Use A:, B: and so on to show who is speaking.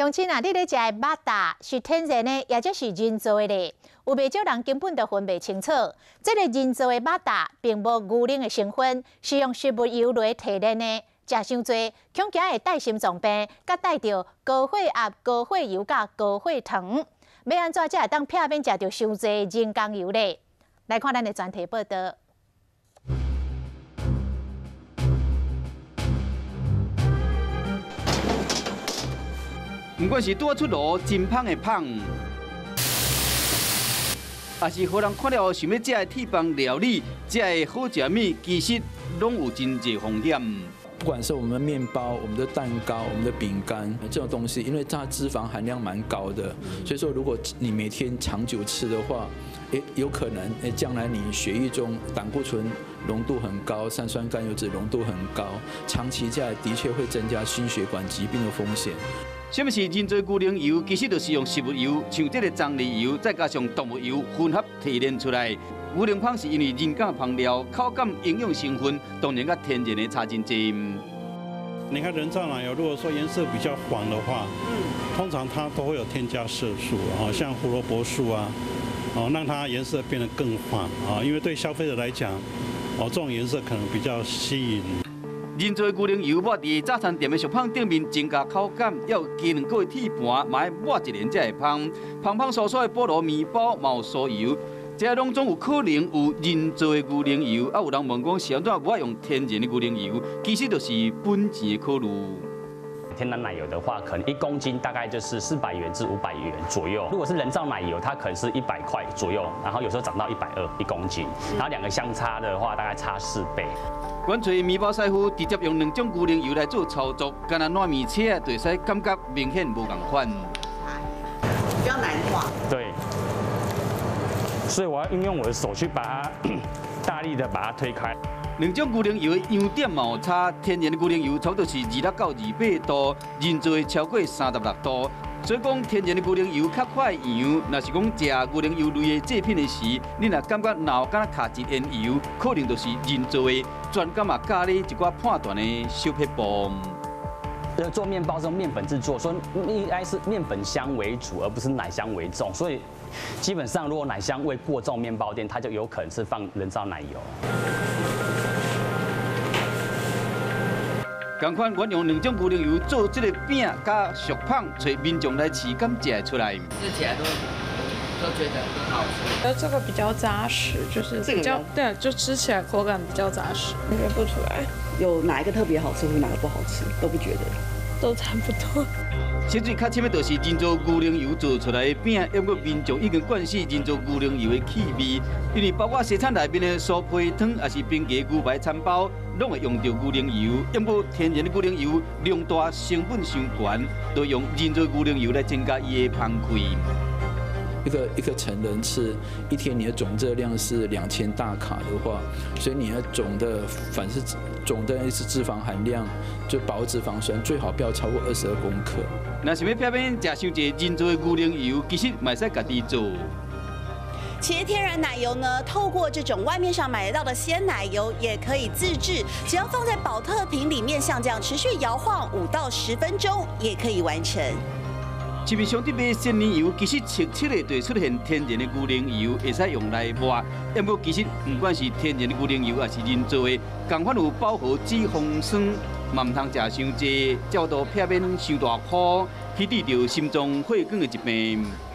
A: 乡亲啊，你咧食的肉达是天然的，也就是人造的咧。有袂少人根本就分袂清楚，这个人造的肉达并无牛奶的成分，是用食物油来提炼的。食伤多，恐惊会带心脏病，甲带着高血压、高血油、甲高血糖。要安怎才会当避免食到伤多人工油咧？来看咱的专题报道。
B: 不管是拄出炉真芳的芳，也是互人看了想要食的铁板料理、食的好食物，其实拢有真济风险。
C: 不管是我们的面包、我们的蛋糕、我们的饼干这种东西，因为它脂肪含量蛮高的，所以说如果你每天长久吃的话，有可能将来你血液中胆固醇浓度很高，三酸甘油脂浓度很高，长期下来的确会增加心血管疾病的风险。
B: 什么是人造牛奶油？其实就是用食物油，像这个棕榈油，再加上动物油混合提炼出来。牛奶芳是因为人工烹料，口感、营养成分当然甲天然的差真济。
D: 你看人造奶油，如果说颜色比较黄的话，通常它都会有添加色素，像胡萝卜素啊，让它颜色变得更黄啊，因为对消费者来讲，这种颜色可能比较吸引。
B: 人造牛奶油抹伫早餐店的食盘顶面，增加口感，要加2个月铁盘，嘛要抹一年才会香。香香酥酥的菠萝面包嘛有酥油，这拢总有可能有人造的牛奶油。啊，有人问讲是安怎无爱用天然的牛奶油？其实就是本钱的考虑。
E: 天然奶油的话，可能1公斤大概就是400元至500元左右。如果是人造奶油，它可能是100块左右，然后有时候涨到120 1公斤，然后2个相差的话，大概差4倍。
B: 阮找面包师傅直接用2种牛奶油来做操作，干那糯米切就使感觉明显无同款。
F: 比较难画。对。
E: 所以我要运用我的手去把它大力的把它推开。
B: 2种牛奶油的样点嘛有差，天然的牛奶油差不多是26到28度，人造的超过36度。所以讲，天然的牛奶油较快扬。若是讲食牛奶油类的制品的时，你若感觉脑敢卡一烟油，可能就是人造的。专家嘛教你一寡判断的小撇步。
E: 做面包是用面粉制作，所以应该是面粉香为主，而不是奶香为重。所以基本上，如果奶香味过重，面包店它就有可能是放人造奶油。
B: 同款，阮用2种牛奶油做这个饼加熟胖，找民众来试，敢食得出来。
F: 吃起来都觉得很好吃。
G: 这个比较扎实，就是比较对，就吃起来口感比较扎实，感觉不出来。
F: 有哪一个特别好吃，或哪个不好吃，都不觉得，
G: 都差不多。
B: 其实较深的就是人造牛奶油做出来的饼，要过民众已经惯习人造牛奶油的气味，因为包括西餐内面的酥皮汤，也是冰格牛排餐包。 拢会用到牛奶油，要过天然的牛奶油量大，成本伤悬，都用人造牛奶油来增加伊的香气。
C: 一个成人吃一天，你的总热量是2000大卡的话，所以你的总的脂肪含量，就饱脂肪酸最好不要超过22公克。
B: 若想要避免食伤济人造的牛奶油，其实嘛使家己做。
H: 其实天然奶油呢，透过这种外面上买得到的鲜奶油，也可以自制，只要放在保特瓶里面，像这样持续摇晃5到10分钟，也可以完成。
B: 市面上伫买鲜奶油，其实清澈的就出现天然的牛奶油，会使用来抹。要不其实不管是天然的牛奶油，还是人造的，同款有饱和脂肪酸，嘛唔通食伤济，才有避免伤大块，起治疗心脏血管的疾病。